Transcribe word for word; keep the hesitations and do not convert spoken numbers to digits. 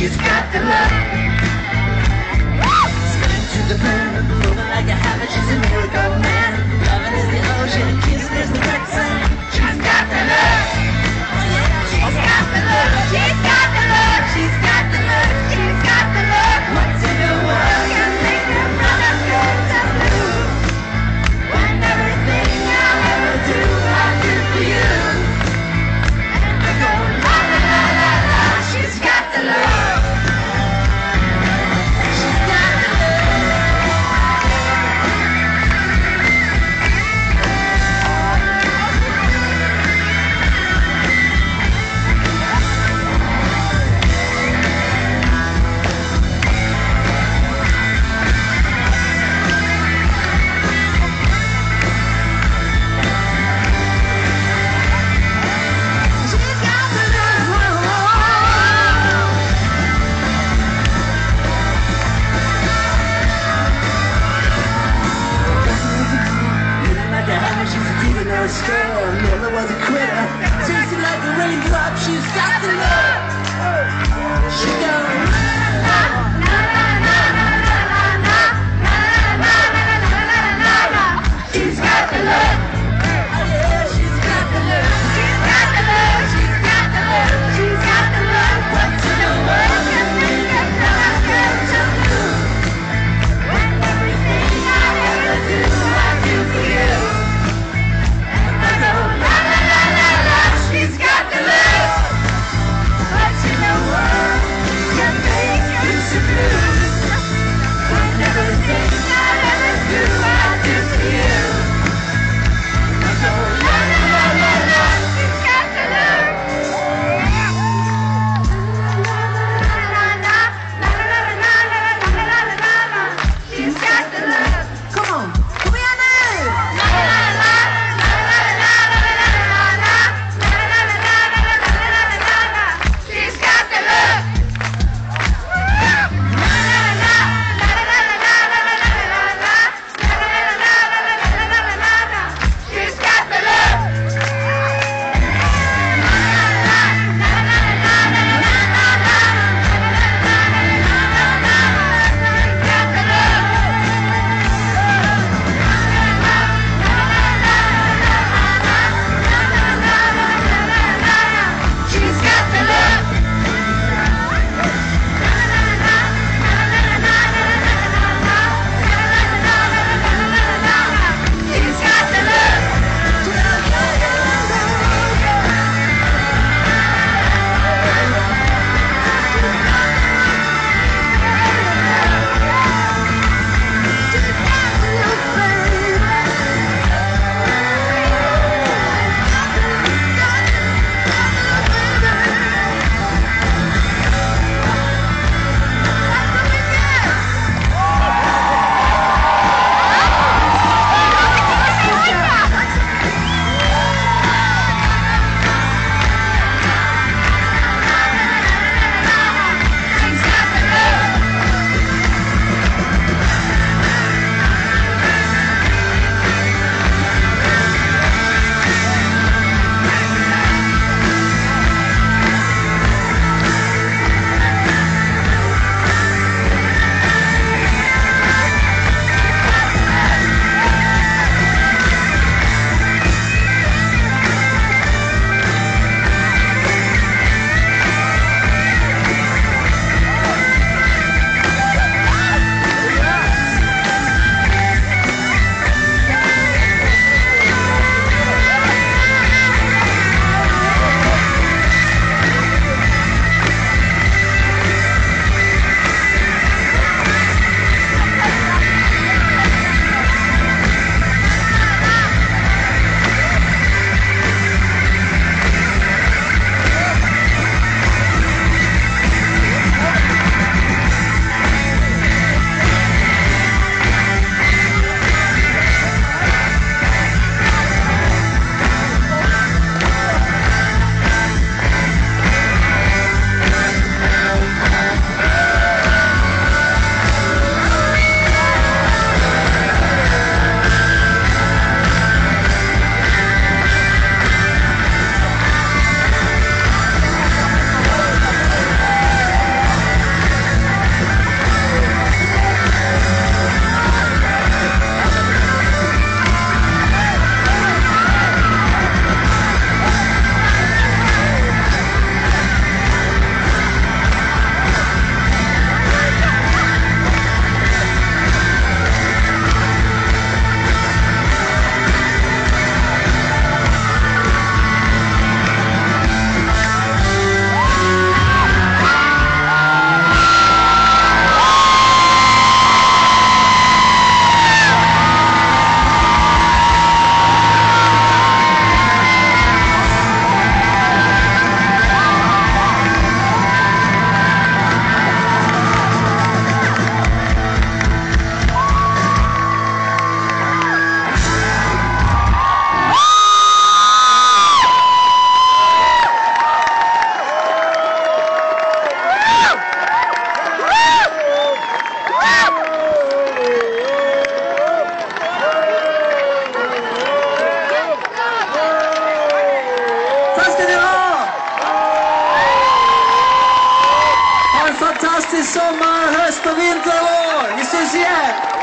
she's got the love. Spinning to the moon, moving like a habit, she's a miracle man. Loving is the ocean, kissing is the quicksand. She's got the love. She's got the love. She's got the love. She's got the love. She's got the love. What's in the world can make her brother feel so blue? When everything I'll ever do, I'll do for you. And I go la la la la la. She's got the love. Tack ska ni ha! Ha en fantastisk sommar, höst och vinter och vår! Vi syns igen!